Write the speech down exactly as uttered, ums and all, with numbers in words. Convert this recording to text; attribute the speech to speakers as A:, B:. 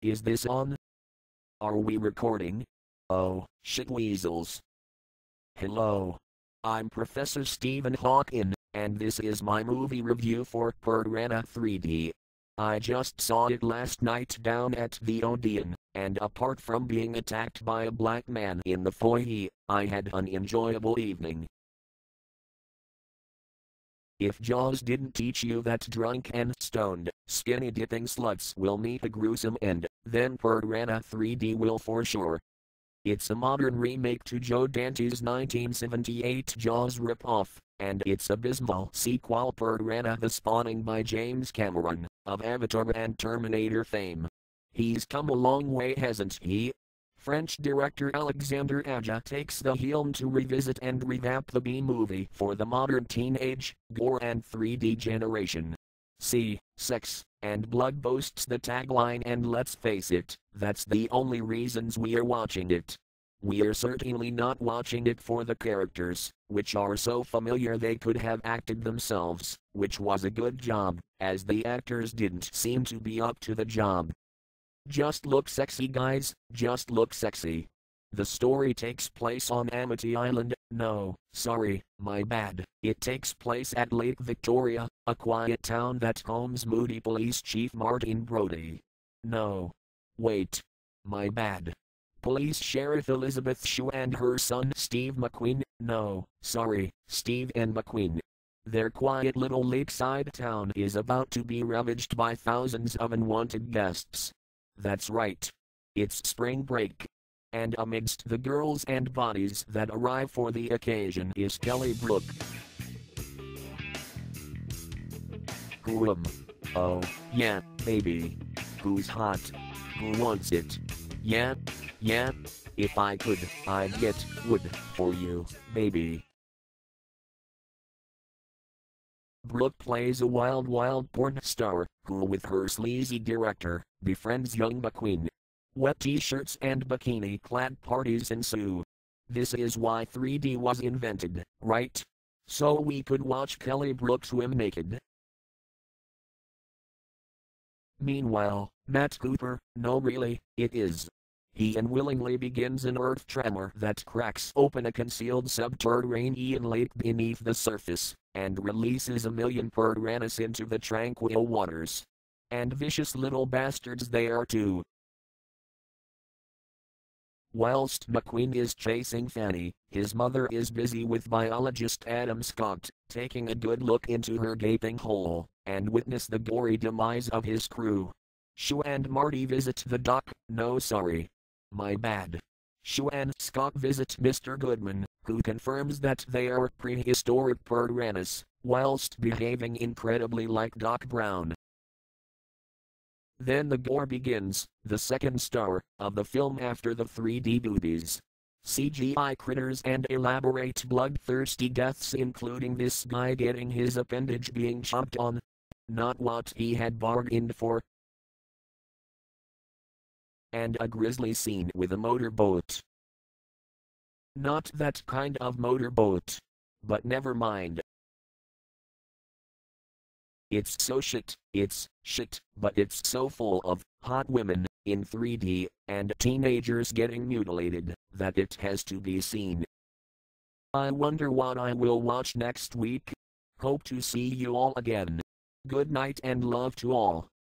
A: Is this on? Are we recording? Oh, shit weasels. Hello. I'm Professor Stephen Hawkins, and this is my movie review for Piranha three D. I just saw it last night down at the Odeon, and apart from being attacked by a black man in the foyer, I had an enjoyable evening. If Jaws didn't teach you that drunk and stoned, skinny-dipping sluts will meet a gruesome end, then Piranha three D will for sure. It's a modern remake to Joe Dante's nineteen seventy-eight Jaws ripoff, and its abysmal sequel Piranha the Spawning by James Cameron, of Avatar and Terminator fame. He's come a long way, hasn't he? French director Alexandre Aja takes the helm to revisit and revamp the B-movie for the modern teenage, gore and three D generation. See, sex, and blood boasts the tagline, and let's face it, that's the only reasons we are watching it. We're certainly not watching it for the characters, which are so familiar they could have acted themselves, which was a good job, as the actors didn't seem to be up to the job. Just look sexy, guys, just look sexy. The story takes place on Amity Island. No, sorry, my bad. It takes place at Lake Victoria, a quiet town that homes moody police chief Martin Brody. No. Wait. My bad. Police Sheriff Elizabeth Shue and her son Steve McQueen. No, sorry, Steve and McQueen. Their quiet little lakeside town is about to be ravaged by thousands of unwanted guests. That's right. It's spring break. And amidst the girls and bodies that arrive for the occasion is Kelly Brook. Who'm? Oh, yeah, baby. Who's hot? Who wants it? Yeah, yeah. If I could, I'd get wood for you, baby. Brook plays a wild, wild porn star who, with her sleazy director, befriends young McQueen. Wet t-shirts and bikini-clad parties ensue. This is why three D was invented, right? So we could watch Kelly Brook swim naked. Meanwhile, Matt Cooper, no really, it is. He unwillingly begins an earth tremor that cracks open a concealed subterranean lake beneath the surface, and releases a million piranhas into the tranquil waters. And vicious little bastards they are too. Whilst McQueen is chasing Fanny, his mother is busy with biologist Adam Scott, taking a good look into her gaping hole, and witness the gory demise of his crew. Shue and Marty visit the doc. No, sorry. My bad. Shue and Scott visit Mister Goodman, who confirms that they are prehistoric piranhas, whilst behaving incredibly like Doc Brown. Then the gore begins, the second star of the film after the three D boobies. C G I critters and elaborate bloodthirsty deaths, including this guy getting his appendage being chomped on. Not what he had bargained for. And a grisly scene with a motorboat. Not that kind of motorboat. But never mind. It's so shit, it's shit, but it's so full of hot women in three D and teenagers getting mutilated that it has to be seen. I wonder what I will watch next week. Hope to see you all again. Good night and love to all.